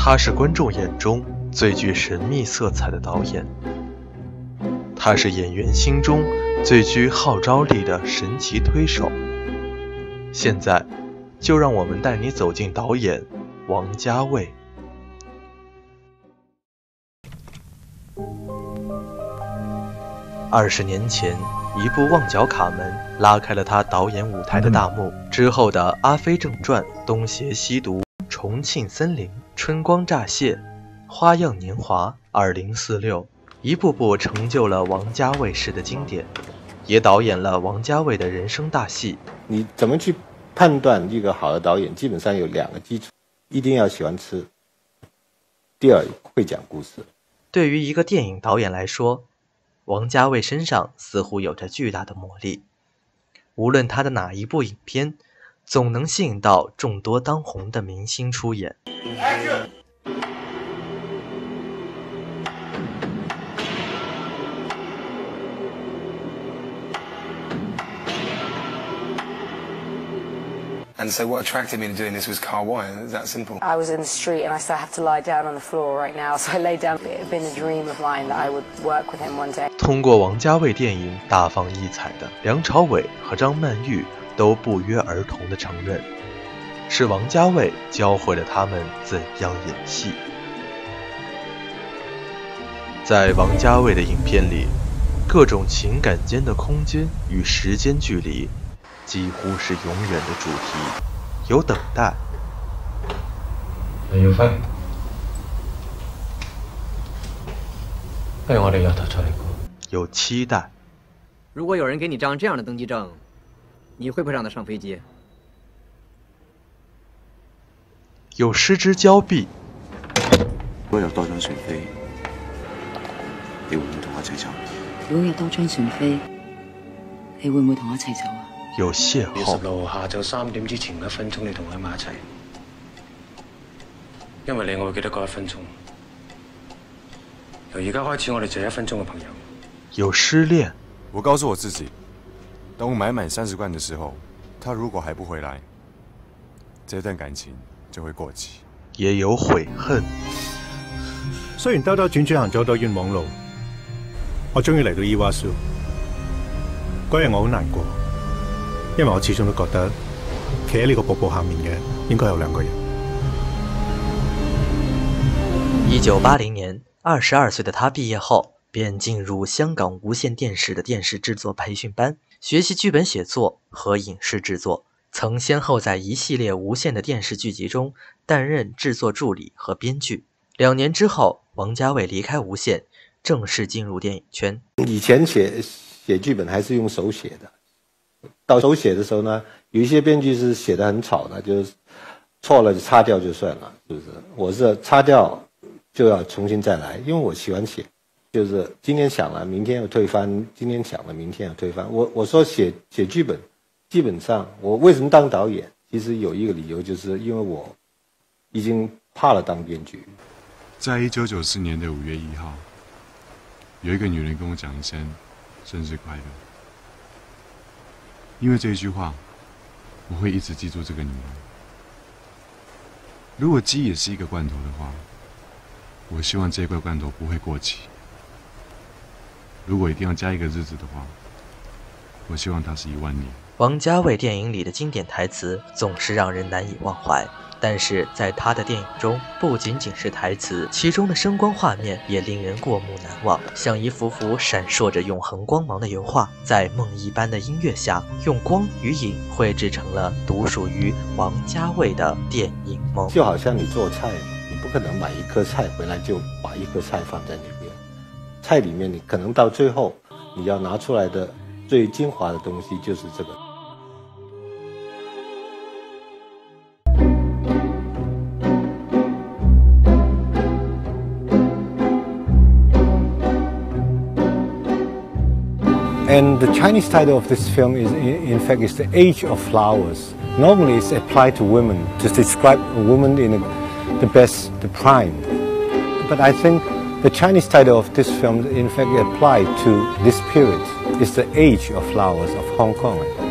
他是观众眼中最具神秘色彩的导演，他是演员心中最具号召力的神奇推手。现在，就让我们带你走进导演王家卫。20年前，一部《旺角卡门》拉开了他导演舞台的大幕。之后的《阿飞正传》《东邪西毒》《重庆森林》《春光乍泄》《花样年华》2046，一步步成就了王家卫式的经典，也导演了王家卫的人生大戏。 你怎么去判断一个好的导演？基本上有2个基础：一定要喜欢吃，第二会讲故事。 对于一个电影导演来说，王家卫身上似乎有着巨大的魔力，无论他的哪一部影片，总能吸引到众多当红的明星出演。 And so what attracted me to doing this was kar-wai, and it's that simple. I was in the street and I still have to lie down on the floor right now, so I lay down. It had been a dream of mine that I would work with him one day. 通过王家卫电影大放异彩的梁朝伟和张曼玉都不约而同地承认，是王家卫教会了他们怎样演戏。在王家卫的影片里，各种情感间的空间与时间距离几乎是永远的主题，有等待， 你要飛，不如我哋由頭再嚟過。 有期待。 如果有人给你张这样的登机证，你会不会让他上飞机？ 有失之交臂。 如果有多張船飛，你會唔會同我一齊走？ 如果有多張船飛，你會唔會同我一齊走啊？ 有邂逅。 16號下晝3點之前1分鐘，你同我喺埋一齊，因為你我會記得嗰1分鐘。由而家開始，我哋就係1分鐘嘅朋友。 有失戀。 我告訴我自己，等我買滿30罐的時候，他如果還不回來，這段感情就會過期。 也有悔恨。 雖然兜兜轉轉行咗好多冤枉路，我終於嚟到伊娃蘇。嗰日我好難過，因為我始終都覺得企喺呢個瀑布下面嘅應該有2個人。 1980年，22歲的他畢業後，便進入香港無線電視的電視製作培訓班，學習劇本寫作和影視製作。曾先後在一系列無線的電視劇集中擔任製作助理和編劇。2年之後，王家衛離開無線，正式進入電影圈。 以前寫劇本還是用手寫的，到手寫的時候呢，有一些編劇是寫得很草的，就是錯了就擦掉就算了，是不是？我是擦掉就要重新再來，因為我喜歡寫，就是今天想了，明天又推翻，今天想了，明天又推翻。我說寫劇本，基本上我為什麼當導演？其實有一個理由，就是因為我已經怕了當編劇。 在1994年的5月1號，有一個女人跟我講一聲生日快樂，因為這一句話，我會一直記住這個女人。如果雞也是一個罐頭的話，我希望這塊罐頭不會過期。如果一定要加一個日子的話，我希望它是1萬年。 王家衛電影裡的經典台詞總是讓人難以忘懷，但是在他的電影中，不僅僅是台詞，其中的聲光畫面也令人過目難忘，像一幅幅閃爍着永恆光芒的油畫，在夢一般的音樂下，用光與影繪製成了獨屬於王家衛的電影夢。 就好像你做菜，你不可能買1顆菜回來就把1顆菜放在裡面，菜裡面你可能到最後你要拿出來的最精華的東西就是這個。And the Chinese title of this film is, in fact, is The Age of Flowers. Normally, it's applied to women to describe a woman in the prime. But I think the Chinese title of this film, in fact, applied to this period. It's The Age of Flowers of Hong Kong.